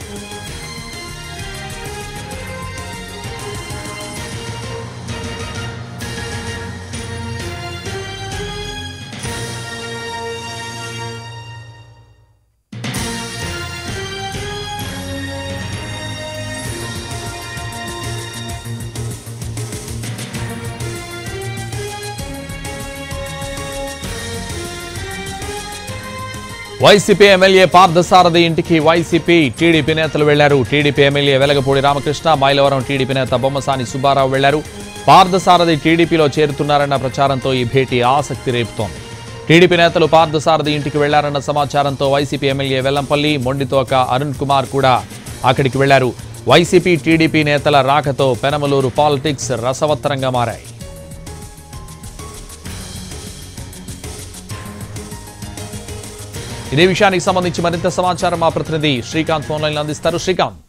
YCP MLA Parthasarathi ఇంటికి YCP TDP నేతలు వెళ్లారు. TDP MLA Velagapudi Ramakrishna, Mylavaram TDP నేత బొమ్మసాని సుబ్బారావు వెళ్లారు. పార్థసారథి టీడీపీలో చేరుతున్నారన్న ప్రచారంతో ఈ భేటీ ఆసక్తి రేపుతోంది. టీడీపీ నేతలు పార్థసారథి ఇంటికి వెళ్లారన్న సమాచారంతో వైసీపీ ఎమ్మెల్యే వెల్లంపల్లి, మొండితోక అరుణ్ కుమార్ కూడా అక్కడికి వెళ్లారు. వైసీపీ టీడీపీ నేతల రాకతో పెనమలూరు పాలిటిక్స్ రసవత్తరంగా మారాయి. ఇదే విషయానికి సంబంధించి మరింత సమాచారం మా ప్రతినిధి శ్రీకాంత్ ఫోన్ లైన్ అందిస్తారు. శ్రీకాంత్,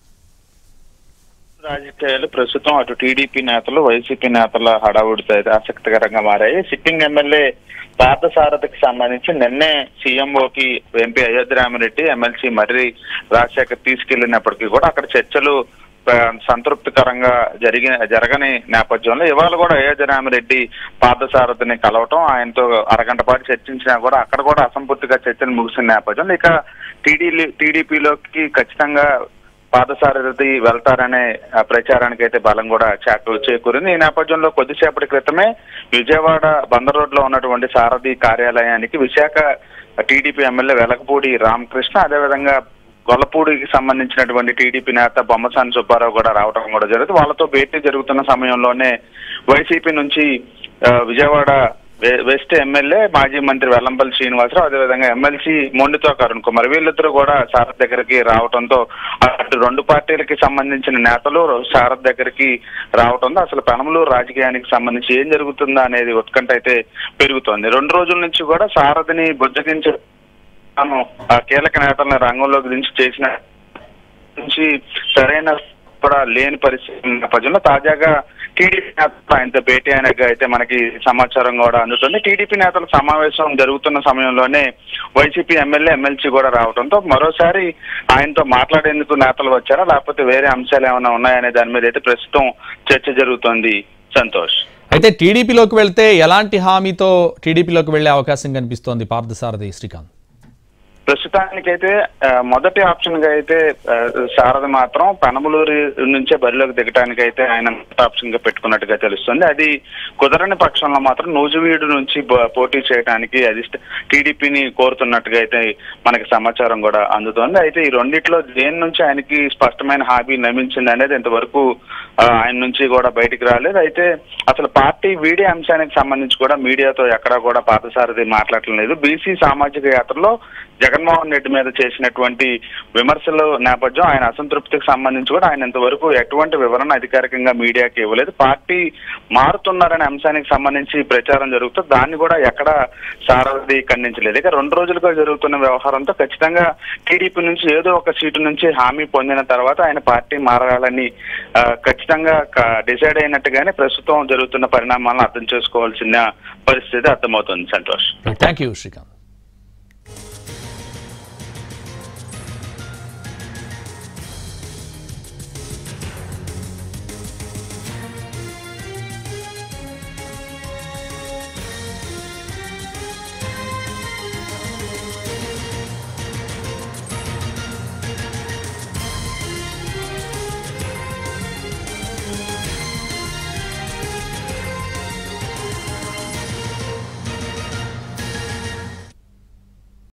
రాజకీయాలు ప్రస్తుతం అటు టీడీపీ నేతలు వైసీపీ నేతల హడావుడితో అయితే ఆసక్తికరంగా మారాయి. సిట్టింగ్ ఎమ్మెల్యే పార్థసారథికి సంబంధించి నిన్నే సీఎంఓకి ఎంపీ అయోధ్యరామిరెడ్డి, ఎమ్మెల్సీ మర్రి రాజశేఖర్ తీసుకెళ్లినప్పటికీ కూడా అక్కడ చర్చలు సంతృప్తికరంగా జరగని నేపథ్యంలో ఇవాళ కూడా అయోధ్యరామిరెడ్డి పార్థసారథిని కలవటం, ఆయనతో అరగంట పాటు చర్చించినా కూడా అక్కడ కూడా అసంపూర్తిగా చర్చలు ముగిసిన నేపథ్యంలో ఇక టీడీపీలోకి ఖచ్చితంగా పార్థసారథి వెళ్తారనే ప్రచారానికి అయితే బలం కూడా చేకూరింది. ఈ నేపథ్యంలో కొద్దిసేపటి క్రితమే విజయవాడ బందర్ రోడ్ లో ఉన్నటువంటి సారథి కార్యాలయానికి విశాఖ టీడీపీ ఎమ్మెల్యే వెలగపూడి రామకృష్ణ, అదేవిధంగా గొల్లపూడికి సంబంధించినటువంటి టీడీపీ నేత బొమ్మసాని సుబ్బారావు కూడా రావడం కూడా జరుగుతుంది. వాళ్ళతో భేటీ జరుగుతున్న సమయంలోనే వైసీపీ నుంచి విజయవాడ వెస్ట్ ఎమ్మెల్యే మాజీ మంత్రి వెల్లంపల్లి శ్రీనివాసరావు, అదేవిధంగా ఎమ్మెల్సీ మొండితోక అరుణ్ కుమార్ వీళ్ళిద్దరూ కూడా సారథి దగ్గరికి రావడంతో అటు రెండు పార్టీలకి సంబంధించిన నేతలు సారథి దగ్గరికి రావడంతో అసలు పెనమలూరు రాజకీయానికి సంబంధించి ఏం జరుగుతుందా అనేది ఉత్కంఠ అయితే పెరుగుతోంది. 2 రోజుల నుంచి కూడా సారథిని బుజ్జగించే కీలక నేతలను రంగంలోకి దించి చేసిన నుంచి సరైన కూడా లేని పరిస్థితి నేపథ్యంలో తాజాగా టీడీపీ నేతలు ఆయనతో భేటీ అయినగా అయితే మనకి సమాచారం కూడా అందుతుంది. టీడీపీ నేతల సమావేశం జరుగుతున్న సమయంలోనే వైసీపీ ఎమ్మెల్యే, ఎమ్మెల్సీ కూడా రావడంతో మరోసారి ఆయనతో మాట్లాడేందుకు నేతలు వచ్చారా, లేకపోతే వేరే అంశాలు ఏమైనా ఉన్నాయనే దాని మీద అయితే ప్రస్తుతం చర్చ జరుగుతోంది. సంతోష్, అయితే టీడీపీలోకి వెళ్తే ఎలాంటి హామీతో టీడీపీలోకి వెళ్లే అవకాశం కనిపిస్తోంది పార్థసారథి? శ్రీకాంత్, ప్రస్తుతానికైతే మొదటి ఆప్షన్ గా అయితే సారథి మాత్రం పెనమలూరు నుంచే బరిలోకి దిగటానికి అయితే ఆయన ఆప్షన్ గా పెట్టుకున్నట్టుగా తెలుస్తుంది. అది కుదరని పక్షంలో మాత్రం నూజివీడు నుంచి పోటీ చేయడానికి అది టీడీపీని కోరుతున్నట్టుగా అయితే మనకి సమాచారం కూడా అందుతోంది. అయితే ఈ రెండిట్లో దేని నుంచి ఆయనకి స్పష్టమైన హామీ లభించింది అనేది ఇంతవరకు ఆయన నుంచి కూడా బయటికి రాలేదు. అయితే అసలు పార్టీ వీడే అంశానికి సంబంధించి కూడా మీడియాతో ఎక్కడా కూడా పార్థసారథి మాట్లాడటం లేదు. బీసీ సామాజిక యాత్రలో జగన్మోహన్ రెడ్డి మీద చేసినటువంటి విమర్శల నేపథ్యం, ఆయన అసంతృప్తికి సంబంధించి కూడా ఆయన ఇంతవరకు ఎటువంటి వివరణ అధికారికంగా మీడియాకి ఇవ్వలేదు. పార్టీ మారుతున్నారనే అంశానికి సంబంధించి ప్రచారం జరుగుతుంది, దాన్ని కూడా ఎక్కడ సారథి ఖండించలేదు. ఇక 2 రోజులుగా జరుగుతున్న వ్యవహారంతో ఖచ్చితంగా టీడీపీ నుంచి ఏదో ఒక సీటు నుంచి హామీ పొందిన తర్వాత ఆయన పార్టీ మారాలని ఖచ్చితంగా డిసైడ్ అయినట్టుగానే ప్రస్తుతం జరుగుతున్న పరిణామాలను అర్థం చేసుకోవాల్సిన పరిస్థితి అర్థమవుతుంది. Santosh, thank you Srikanth.